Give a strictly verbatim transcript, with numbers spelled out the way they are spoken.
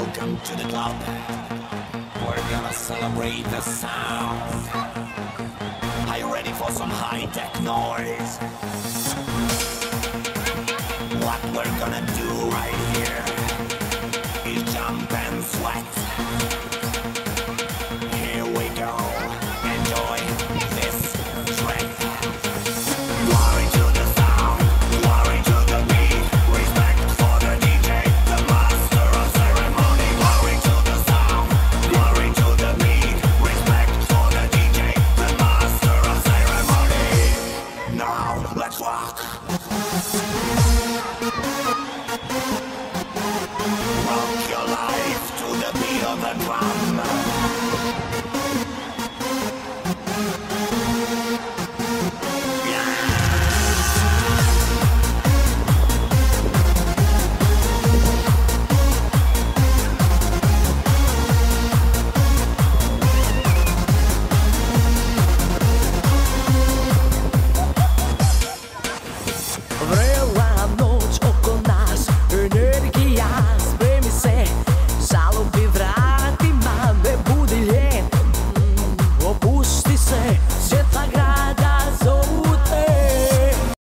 Welcome to the club. We're gonna celebrate the sound. Are you ready for some high-tech noise? What we're gonna do right here is jump and sweat. Here we go. Enjoy this trip. Glory to the sound, glory to the beat. Respect for the D J, the master of ceremony. Glory to the sound, glory to the beat. Respect for the D J, the master of ceremony. Now let's rock.